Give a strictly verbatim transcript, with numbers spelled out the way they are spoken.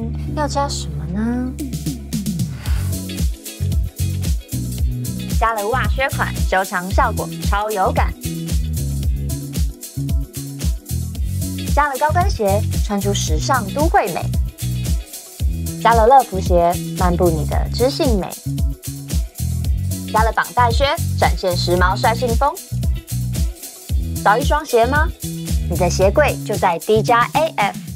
要加什么呢？加了袜靴款，修长效果超有感。加了高跟鞋，穿出时尚都会美。加了乐福鞋，漫步你的知性美。加了绑带靴，展现时髦率性风。少一双鞋吗？你的鞋柜就在 D 加 A F。